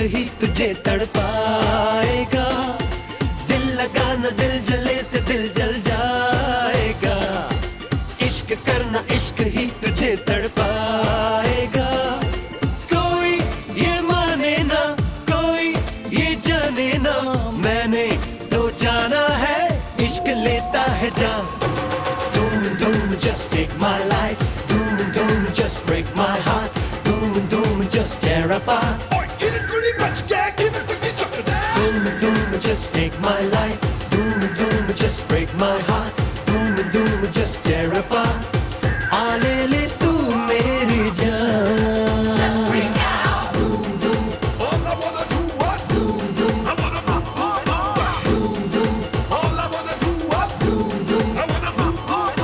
ही तुझे तड़पाएगा। दिल लगाना दिल जले से दिल जल जाएगा। इश्क करना इश्क ही तुझे तड़पाएगा। कोई ये माने ना कोई ये जाने ना, मैंने तो जाना है इश्क लेता है जान। Doom doom just take my life, doom doom just break my heart, doom doom just tear apart. Get it pretty much, yeah, give it for me, chuck it down. Doom doom just take my life, doom doom just break my heart, doom doom just tear apart. आ ले ले तू मेरी जान। Just bring out. Doom doom. All I wanna do what? Doom doom. I wanna go hard. Doom doom. All I wanna do what? Doom doom. I wanna go hard.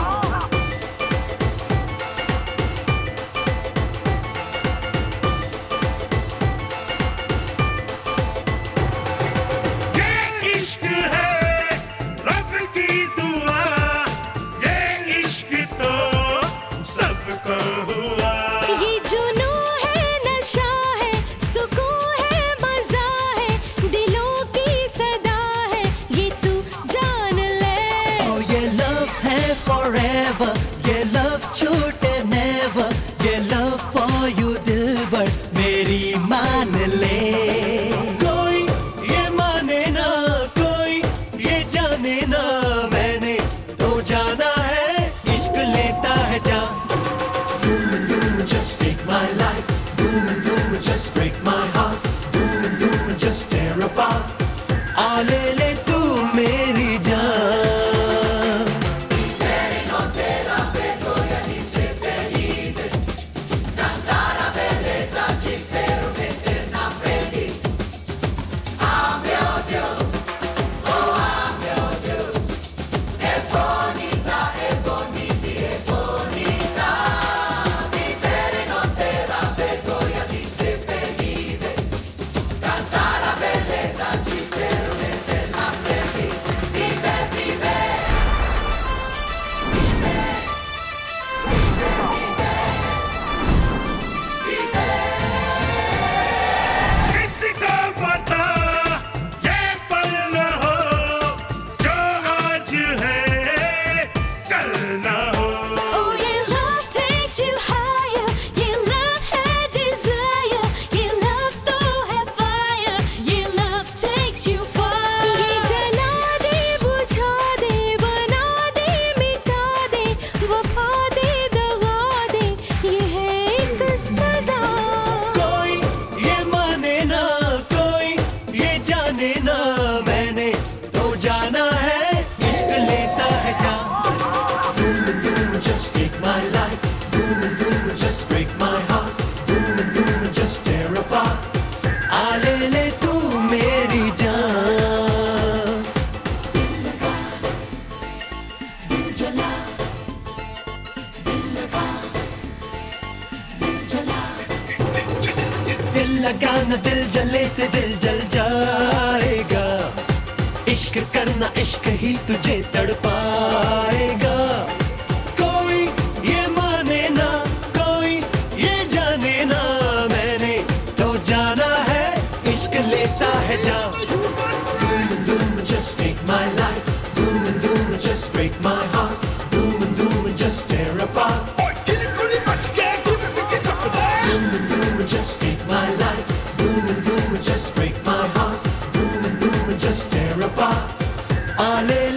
ये इश्क है रब की दुआ, ये इश्क तो सबको हुआ। ये जुनू है नशा है सुकून है मजा है, दिलों की सदा है ये तू जान ले। Oh ये love है forever, ये love छूटे never, ये love for you दिलबर मेरी मान ले। कोई ये माने ना कोई ये जाने ना, मैंने तो जाना है इश्क लेता है जान। Doom doom just take my life, doom doom just break my heart, doom doom just tear apart. आ ले ले तू मेरी जान। किसी को पता ये पल न हो जो आज है कल न हो। Oh your love takes you higher, your love है desire, your love तो है fire, your love takes you far. ये जला दे बुझा दे बना दे मिटा दे, वफा दे दगा दे, ये है एक सजा। कोई ये माने ना कोई ये जाने ना, मैंने तो जाना है इश्क लेता है जान। Doom doom just take my life, doom doom just break my heart, doom doom just tear apart. आ ले ले तू मेरी जान। दिल लगाना दिल जले से दिल जल जाएगा। इश्क करना इश्क ही तुझे तड़पाएगा। कोई ये माने ना कोई ये जाने ना, मैंने तो जाना है इश्क लेता है जान। Doom doom just take my life, doom doom just break my heart, doom doom just tear apart. Get it pretty much, yeah, give it for me, chuck it down. Doom doom just take my life, doom doom just break my heart, doom doom just tear apart. आ ले